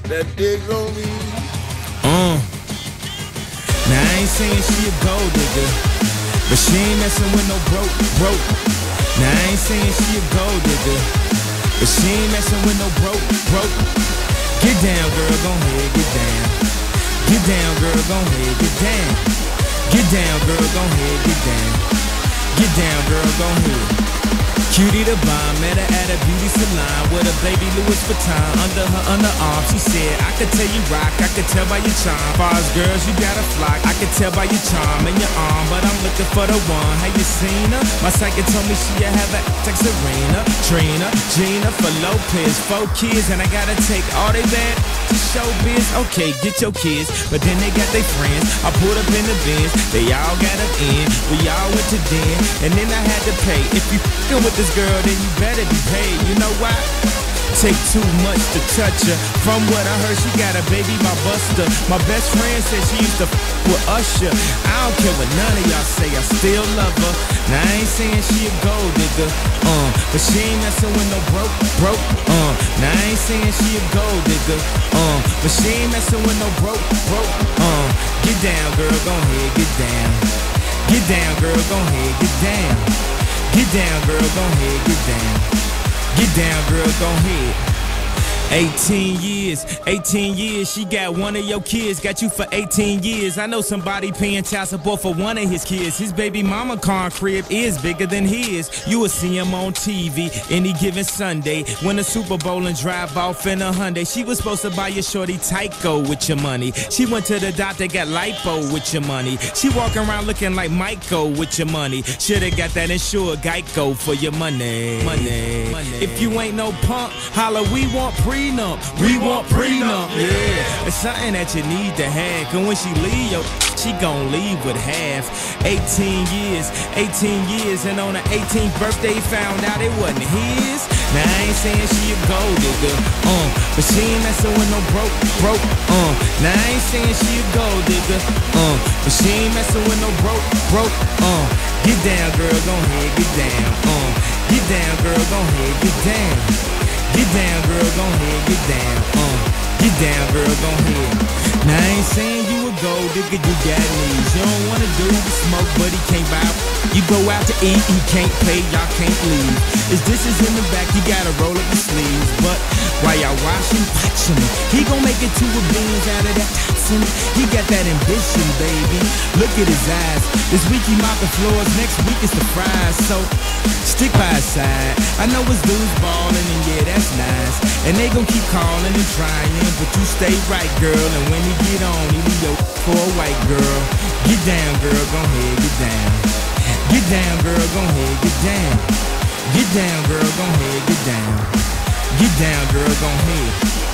that dick on me. Now I ain't saying she a gold digger, but she ain't messing with no broke. Now I ain't saying she a gold digger, but she ain't messing with no broke. Get down, girl, gon' head, get down. Get down, girl, gon' head, get down. Get down, girl, gon' head, get down. Get down, girl, gon' head. Cutie the bomb, met her at a beauty salon with a baby Louis Vuitton under her underarm. She said, I could tell you rock, I could tell by your charm. Far as girls, you got a flock, I could tell by your charm and your arm, but I'm looking for the one. Have you seen her? My psychic told me she have a like Serena, Trina, Gina for Lopez, 4 kids, and I gotta take all they bad to showbiz. Okay, get your kids, but then they got their friends. I pulled up in the Benz, they all got up in. We all went to den, and then I had to pay. If you f***ing with this girl, then you better be paid. You know why? Take too much to touch her. From what I heard, she got a baby by Buster. My best friend said she used to f*** with Usher. I don't care what none of y'all say, I still love her. Now I ain't saying she a gold digger, but she ain't messing with no broke. Now I ain't saying she a gold digger, but she ain't messing with no broke. Get down, girl, gon' head, get down. Get down, girl, gon' head, get down. Get down, girl, gon' head, get down. Get down, girl, gon' head. 18 years, she got one of your kids, got you for 18 years. I know somebody paying child support for one of his kids. His baby mama car crib is bigger than his. You will see him on TV any given Sunday. Win a Super Bowl and drive off in a Hyundai. She was supposed to buy your shorty Tyco with your money. She went to the doctor, got lipo with your money. She walking around looking like Michael with your money. Shoulda got that insured Geico for your money. If you ain't no punk, holla, we want prenup. We want prenup, yeah. It's something that you need to have, cause when she leave, she gon' leave with half. 18 years, and on her 18th birthday, found out it wasn't his. Now I ain't saying she a gold digger, but she ain't messing with no broke. Now I ain't saying she a gold digger, but she ain't messing with no broke. Get down, girl, gon' head, get down. Get down, girl, gon' head, get down. Get down, girl, gon' head, get down. Get down, girl, gon' head. Now I ain't saying you a gold digger, you got needs. You don't wanna do the smoke, but he can't buy. You go out to eat, he can't pay, y'all can't leave. His dishes in the back, you gotta roll up the sleeves. But while y'all watching me, he gon' make it to a beans out of that toxin. He got that ambition, baby. Look at his eyes. This week he mopping floors, next week it's the fries. So stick by his side. I know his dudes ballin', and yeah, that's nice. And they gon' keep calling and trying, but you stay right, girl. And when he get on, he leave your for a white girl. Get down, girl, gon' head, get down. Get down, girl, gon' head, get down. Get down, girl, gon' head, get down. Get down, girl, gon' head.